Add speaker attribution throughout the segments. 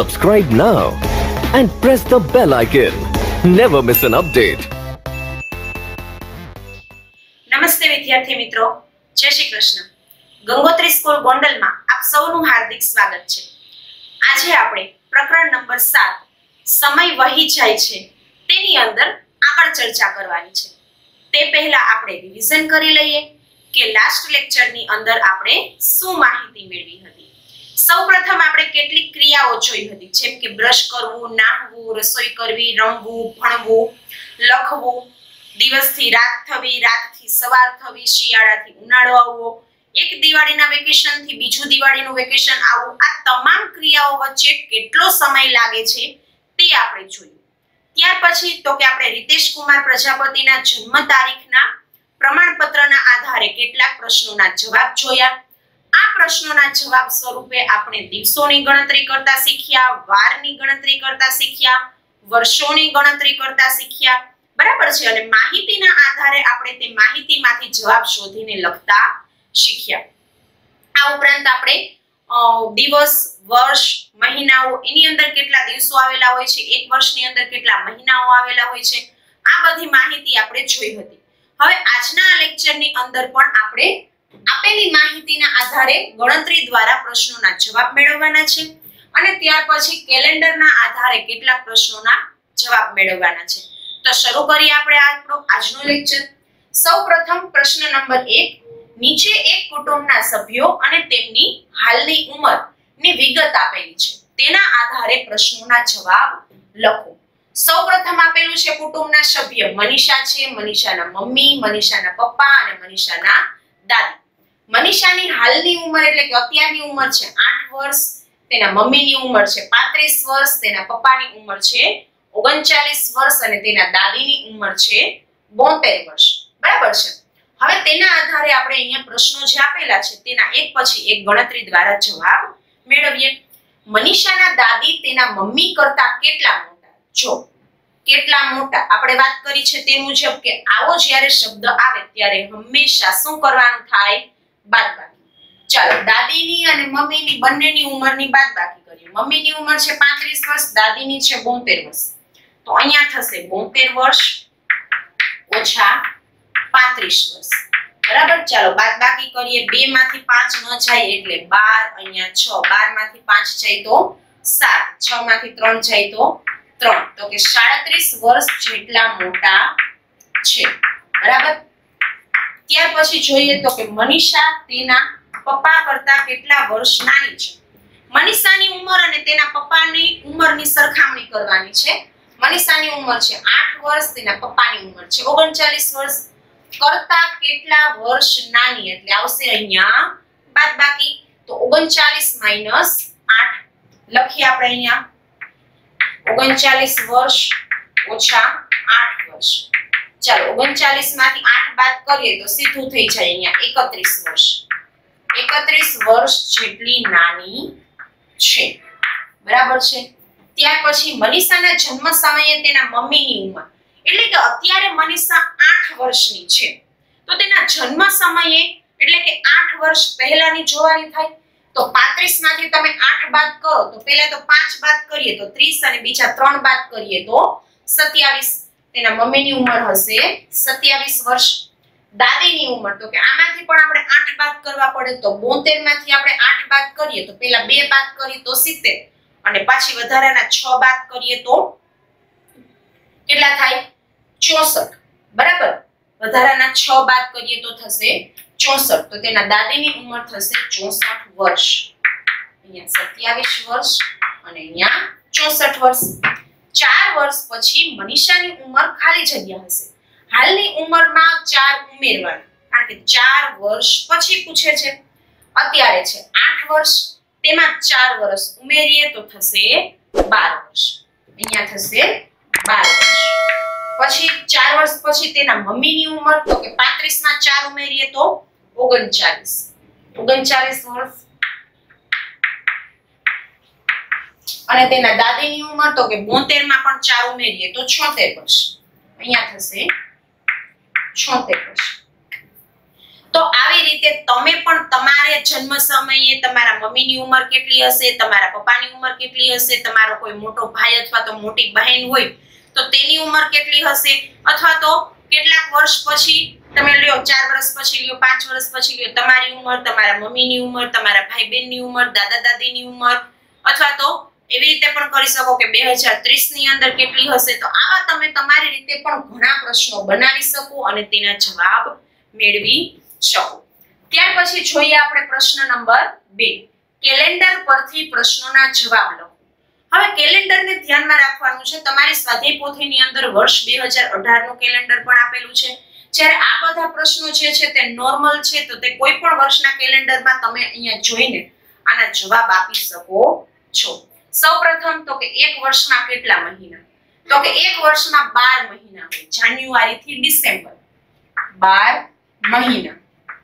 Speaker 1: Subscribe now and press the bell icon. Never miss an update.
Speaker 2: નમસ્તે વિદ્યાર્થી મિત્રો, જય શ્રી કૃષ્ણ. ગંગોત્રી સ્કૂલ ગોંડલમાં આપ સૌનું હાર્દિક સ્વાગત છે. આજે આપણે પ્રકરણ નંબર 7 સમય વહી જાય છે તેની અંદર આગળ ચર્ચા કરવાની છે. તે પહેલા આપણે રિવિઝન કરી લઈએ કે લાસ્ટ લેક્ચરની અંદર આપણે શું માહિતી મેળવી હતી. સૌપ્રથમ આપણે કેટલીક ક્રિયાઓ જોઈ હતી, જેમ કે બ્રશ કરવું, નાહવું, રસોઈ કરવી, રમવું, ભણવું, લખવું, દિવસથી રાત થવી, રાતથી સવાર થવી, શિયાળાથી ઉનાળો આવવો, એક દિવાળીના વેકેશનથી બીજું દિવાળીનું વેકેશન આવવું, આ તમામ ક્રિયાઓ વચ્ચે કેટલો સમય લાગે છે તે આપણે જોયું. ત્યાર પછી તો કે આપણે રીતેશ કુમાર પ્રજાપતિના જન્મ તારીખના પ્રમાણપત્રના આધારે કેટલાક પ્રશ્નોના જવાબ જોયા. આ પ્રશ્નોના જવાબ સ્વરૂપે આપણે દિવસોની ગણતરી કરતા શીખ્યા, વારની ગણતરી કરતા શીખ્યા, વર્ષોની ગણતરી કરતા શીખ્યા. બરાબર છે. અને માહિતીના આધારે આપણે તે માહિતીમાંથી જવાબ શોધીને લખતા શીખ્યા. આ ઉપરાંત આપણે દિવસ, વર્ષ, મહિનાઓ, એની અંદર કેટલા દિવસો આવેલા હોય છે, એક વર્ષની અંદર કેટલા મહિનાઓ આવેલા હોય છે, આ બધી માહિતી આપણે જોઈ હતી. હવે આજના લેક્ચરની અંદર પણ આપણે આપેલી માહિતીના આધારે ગણતરી દ્વારા પ્રશ્નોના જવાબ મેળવવાના છે અને ત્યાર પછી કેલેન્ડરના આધારે કેટલાક પ્રશ્નોના જવાબ મેળવવાના છે. તો શરૂ કરીએ આપણે આજનો લેક્ચર. સૌપ્રથમ પ્રશ્ન નંબર 1, નીચે એક કુટુંબના સભ્યો અને તેમની હાલની ઉંમરની વિગત આપેલી છે, તેના આધારે પ્રશ્નોના જવાબ લખો. સૌપ્રથમ આપેલું છે કુટુંબના સભ્ય મનીષા છે, મનીષાના મમ્મી, મનીષાના પપ્પા અને મનીષાના દાદી. મનીષાની હાલની ઉંમર એટલે કે અત્યારની ઉંમર છે 8 વર્ષ, તેના મમ્મીની ઉંમર છે 35 વર્ષ, તેના પપ્પાની ઉંમર છે 39 વર્ષ અને તેના દાદીની ઉંમર છે 72 વર્ષ. બરાબર છે. હવે તેના આધારે આપણે અહીંયા પ્રશ્નો જે આપેલા છે તેના એક પછી એક ગણતરી દ્વારા જવાબ મેળવીએ. મનીષાના દાદી તેના મમ્મી કરતા કેટલા મોટા? જો કેટલા મોટા આપણે વાત કરી છે તે મુજબ કે આવો જ્યારે શબ્દ આવે ત્યારે હંમેશા શું કરવાનું થાય? બાદબાકી. ચાલો દાદીની અને મમ્મીની બંનેની ઉંમરની બાદબાકી કરીએ. મમ્મીની ઉંમર છે 35 વર્ષ, દાદીની છે 72 વર્ષ. તો અહીંયા થશે 72 વર્ષ ઓછા 35 વર્ષ. બરાબર. ચાલો બાદબાકી કરીએ. 2 માંથી 5 ન જાય એટલે 12, અહીંયા 6, 12 માંથી 5 જાય તો 7, 6 માંથી 3 જાય તો 3, તો કે 37 વર્ષ જેટલા મોટા છે. બરાબર. ત્યાર પછી જોઈએ તો કે મનીષા તેના પપ્પા કરતા કેટલા વર્ષ નાની છે. મનીષાની ઉંમર અને તેના પપ્પાની ઉંમરની સરખામણી કરવાની છે. મનીષાની ઉંમર છે 8 વર્ષ, તેના પપ્પાની ઉંમર છે 39 વર્ષ. કરતા કેટલા વર્ષ નાની એટલે આવશે અહીંયા બાદબાકી. તો 39 - 8 લખીએ આપણે અહીંયા. 39 વર્ષ ઓછા 8 વર્ષ. ચાલો 39 માંથી 8 બાદ કરીએ તો સીધું થઈ જાય અહીંયા 31 વર્ષ. 31 વર્ષ જેટલી નાની છે. બરાબર છે. ત્યાર પછી મનીષાના જન્મ સમયે તેના મમ્મીની ઉંમર એટલે કે અત્યારે મનીષા 8 વર્ષની છે, તો તેના જન્મ સમયે એટલે કે 8 વર્ષ પહેલાની જોવાની થાય. તો 35 માંથી તમે 8 બાદ કરો તો પહેલા તો 5 બાદ કરીએ તો 30 અને બીજા 3 બાદ કરીએ તો 27. તેના મમ્મીની ઉંમર હશે 27 વર્ષ. દાદીની ઉંમર તો કે આમાંથી પણ આપણે 8 બાદ કરવા પડે, તો 72 માંથી આપણે 8 બાદ કરીએ તો પહેલા 2 બાદ કરીએ તો 70 અને પાછી વધારાના 6 બાદ કરીએ તો કેટલા થાય? 64. બરાબર. વધારાના 6 બાદ કરીએ તો થશે 64. તો તેના દાદીની ઉંમર થશે 64 વર્ષ. અહીંયા 27 વર્ષ અને અહીંયા 64 વર્ષ. 4 વર્ષ પછી મનીષાની ઉંમર ખાલી જગ્યા હશે. હાલની ઉંમરમાં 4 ઉમેરવાની, કારણ કે 4 વર્ષ પછી પૂછે છે. અત્યારે છે 8 વર્ષ, તેમાં 4 વર્ષ ઉમેરીએ તો થશે 12 વર્ષ. અહીંયા થશે 12 વર્ષ. પછી 4 વર્ષ પછી તેના મમ્મીની ઉંમર તો કે 35 માં 4 ઉમેરીએ તો 39 વર્ષ. અને તેના દાદીની ઉંમર તો કે 72 માં પણ 4 ઉમેરીએ તો 76 વર્ષ. અહીંયા થશે 76 વર્ષ. તો આવી રીતે રીતે તમે પણ તમારે જન્મ સમયે તમારા મમ્મીની ઉંમર કેટલી હશે, તમારા પપ્પાની ઉંમર કેટલી હશે, તમારો કોઈ મોટો ભાઈ અથવા તો મોટી બહેન હોય તો તેની ઉંમર કેટલી હશે, અથવા તો કેટલાક વર્ષ પછી તમે લ્યો 4 વર્ષ પછી લ્યો, 5 વર્ષ પછી લ્યો, તમારી ઉંમર, તમારા મમ્મીની ઉંમર, તમારા ભાઈ બહેનની ઉંમર, દાદા દાદીની ઉંમર, અથવા તો એવી રીતે પણ કરી શકો કે 2030 ની અંદર કેટલી હશે. તો આવા તમે તમારી રીતે પણ ઘણા પ્રશ્નો બનાવી શકો અને તેના જવાબ મેળવી શકો. ત્યાર પછી જોઈએ આપણે પ્રશ્ન નંબર 2, કેલેન્ડર પરથી પ્રશ્નોના જવાબ લખો. હવે કેલેન્ડરને ધ્યાનમાં રાખવાનું છે. તમારી સ્વાધ્યાય પોથીની અંદર વર્ષ 2018 નું કેલેન્ડર પણ આપેલું છે. જ્યારે આ બધા પ્રશ્નો જે છે તે નોર્મલ છે, તો તે કોઈ પણ વર્ષના કેલેન્ડરમાં તમે અહીંયા જોઈને આના જવાબ આપી શકો છો. સૌપ્રથમ તો કે એક વર્ષમાં કેટલા મહિના? તો કે એક વર્ષમાં 12 મહિના હોય, જાન્યુઆરી થી ડિસેમ્બર 12 મહિના.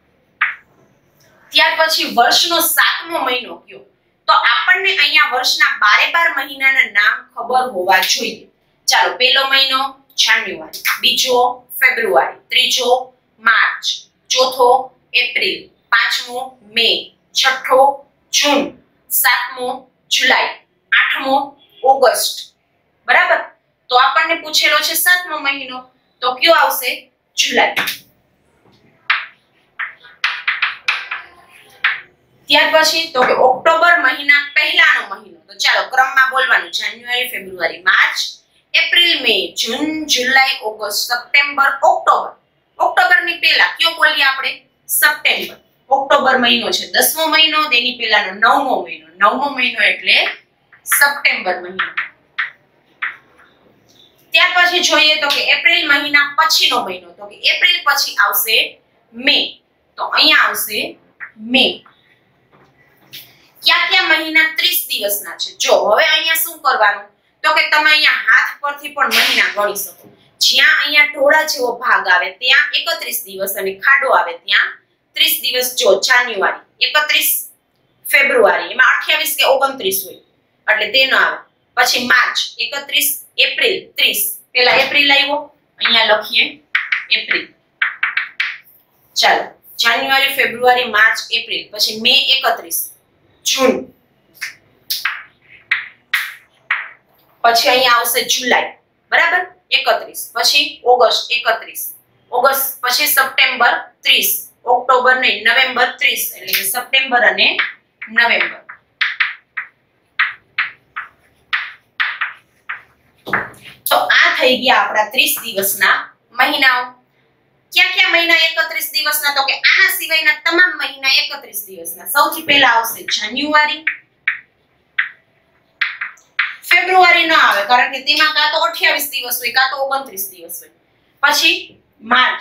Speaker 2: ત્યાર પછી વર્ષનો 7મો મહિનો કયો? તો આપણને અહીંયા વર્ષના 12 મહિનાના નામ ખબર હોવા જોઈએ. ચાલો, પહેલો મહિનો જાન્યુઆરી, બીજો ફેબ્રુઆરી, ત્રીજો માર્ચ, ચોથો એપ્રિલ, પાંચમો મે, છઠ્ઠો જૂન, સાતમો જુલાઈ, આઠમો ઓગસ્ટ. બરાબર? તો આપણને પૂછેલો છે 7મો મહિનો, તો કયો આવશે? જુલાઈ. ત્યાર પછી તો કે ઓક્ટોબર મહિના પહેલાનો મહિનો. તો ચાલો ક્રમમાં બોલવાનું: January, February, March, April, May, June, July, August, September, October. October ની પહેલા કયો બોલીએ આપણે? સપ્ટેમ્બર. ઓક્ટોબર મહિનો છે 10મો મહિનો, તેની પહેલાનો 9મો મહિનો. 9મો મહિનો એટલે સપ્ટેમ્બર મહિનો. ત્યાર પછી જોઈએ તો કે એપ્રિલ મહિના પછીનો મહિનો. તો કે એપ્રિલ પછી આવશે મે. તો અહીંયા આવશે મે. કયા મહિના 30 દિવસના છે? જો હવે અહીંયા શું કરવાનું? તો કે તમે અહીંયા હાથ પરથી પણ મહિના ગણી શકો. જ્યાં અહીંયા ઢોળા જેવો ભાગ આવે ત્યાં 31 દિવસ અને ખાડો આવે ત્યાં 30 દિવસ. જો જાન્યુઆરી 31, ફેબ્રુઆરી એમાં 28 કે 29 હોય એટલે તે ન આવે. પછી માર્ચ 31, એપ્રિલ 30. પેલા એપ્રિલ આવ્યો, અહીંયા લખીએ એપ્રિલ. ચાલો, જાન્યુઆરી, ફેબ્રુઆરી, માર્ચ, એપ્રિલ. પછી મે 31, જૂન. પછી અહીંયા આવશે જુલાઈ. બરાબર? 31. પછી ઓગસ્ટ 31, ઓગસ્ટ. પછી સપ્ટેમ્બર 30, ઓક્ટોબર નહીં, નવેમ્બર 30. એટલે કે સપ્ટેમ્બર અને નવેમ્બર. તો આ થઈ ગયા આપણા 30 દિવસના મહિનાઓ. ક્યાં મહિના 31 દિવસના? તો કે આના સિવાયના તમામ મહિના 31 દિવસના. સૌથી પહેલા આવશે જાન્યુઆરી. ફેબ્રુઆરી ન આવે કારણ કે તેમાં કાં તો 28 દિવસ હોય કાં તો 29 દિવસ હોય. પછી માર્ચ,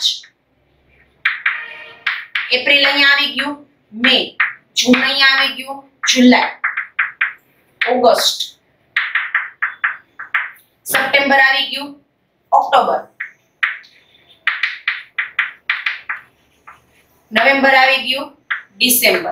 Speaker 2: એપ્રિલ અહીંયા આવી ગયું, મે, જૂન અહીંયા આવી ગયું, જુલાઈ, ઓગસ્ટ, સપ્ટેમ્બર આવી ગયું, ઓક્ટોબર, નવેમ્બર આવી ગયું, ડિસેમ્બર.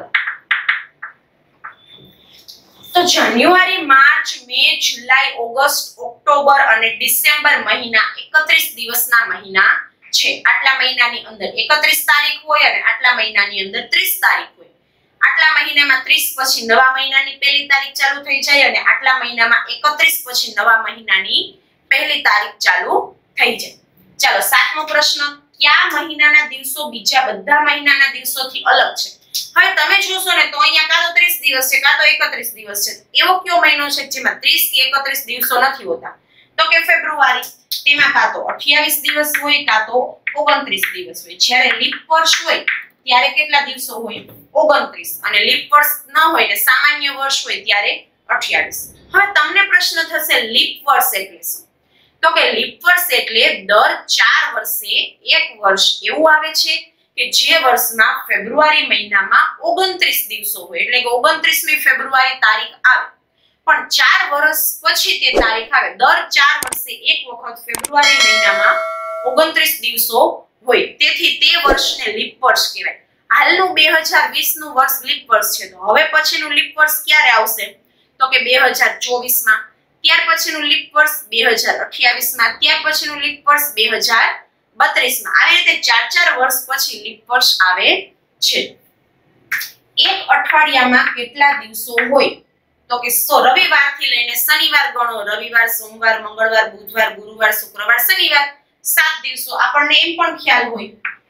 Speaker 2: તો January, March, May, July, August, October અને ડિસેમ્બર મહિના 31 દિવસના મહિના છે. આટલા મહિનાની અંદર 31 તારીખ હોય અને આટલા મહિનાની અંદર 30 તારીખ હોય. આટલા મહિનામાં 30 પછી નવા મહિનાની પહેલી તારીખ ચાલુ થઈ જાય અને આટલા મહિનામાં 31 પછી નવા મહિનાની પહેલી તારીખ ચાલુ થઈ જાય. ચાલો, 7મો પ્રશ્ન: કયા મહિનાના દિવસો બીજા બધા મહિનાના દિવસોથી અલગ છે? હવે તમે જોશો ને તો અહીંયા કાં તો 30 દિવસ છે કાં તો 31 દિવસ છે. એવો કયો મહિનો છે જેમાં 30 કે 31 દિવસો નથી હોતા? તો કે ફેબ્રુઆરી. તેમાં કાં તો 28 દિવસ હોય કાં તો 29 દિવસ હોય. જ્યારે લીપ વર્ષ હોય ત્યારે કેટલા દિવસો હોય? 29. અને લીપ વર્ષ ન હોય ને સામાન્ય વર્ષ હોય ત્યારે 28. હવે તમને પ્રશ્ન થશે લીપ વર્ષ એટલે શું? તો કે લીપ વર્ષ એટલે દર 4 વર્ષે એક વર્ષ એવું આવે છે કે જે વર્ષમાં ફેબ્રુઆરી મહિનામાં 29 દિવસો હોય. એટલે કે 29મી ફેબ્રુઆરી તારીખ આવે પણ 4 વર્ષ પછી તે તારીખ આવે. દર 4 વર્ષે એક વખત ફેબ્રુઆરી મહિનામાં 29 દિવસો હોય. તેથી તે વર્ષને લીપ વર્ષ કહેવાય. હાલનું 2020 નું વર્ષ લીપ વર્ષ છે. તો હવે પછીનું લીપ વર્ષ ક્યારે આવશે? તો કે 2024 માં. ત્યાર પછીનું લીપ વર્ષ 2028 માં. ત્યાર પછીનું લીપ વર્ષ 2032 માં. આવી રીતે 4 વર્ષ પછી લીપ વર્ષ આવે છે. એક અઠવાડિયામાં કેટલા દિવસો હોય? તો કે રવિવારથી લઈને શનિવાર ગણો. રવિવાર, સોમવાર, મંગળવાર, બુધવાર, ગુરુવાર, શુક્રવાર, શનિવાર, 7 દિવસો. આપણને એમ પણ ખ્યાલ હોય.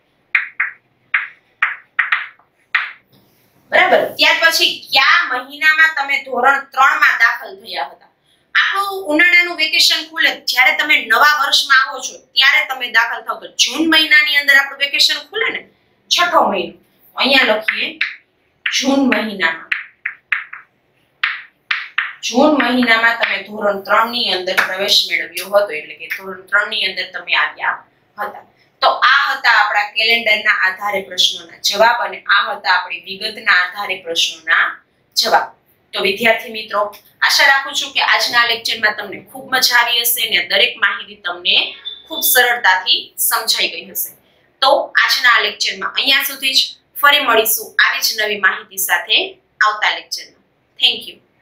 Speaker 2: બરાબર. ત્યાર પછી કયા મહિનામાં તમે ધોરણ 3 માં દાખલ થયા હતા? આપણું ઉનાળાનું વેકેશન ખુલે જ્યારે તમે નવા વર્ષમાં આવો છો ત્યારે તમે દાખલ થાવ. તો જૂન મહિનાની અંદર આપણું વેકેશન ખુલે ને, છઠ્ઠો મહિનો. અહીંયા લખીએ જૂન મહિનામાં. જૂન મહિનામાં તમે ધોરણ 3 ની અંદર પ્રવેશ મેળવ્યો હતો, એટલે કે ધોરણ 3 ની અંદર તમે આવ્યા હતા. તો આ હતા આપણા કેલેન્ડરના આધારે પ્રશ્નોના જવાબ, અને આ હતા આપણી વિગતના આધારે પ્રશ્નોના જવાબ. તો વિદ્યાર્થી મિત્રો, આશા રાખું છું કે આજના લેક્ચરમાં તમને ખૂબ મજા આવી હશે અને દરેક માહિતી તમને ખૂબ સરળતાથી સમજાઈ ગઈ હશે. તો આજના લેક્ચરમાં અહીંયા સુધી જ. ફરી મળીશું આવી જ નવી માહિતી સાથે આવતા લેક્ચરમાં. Thank you.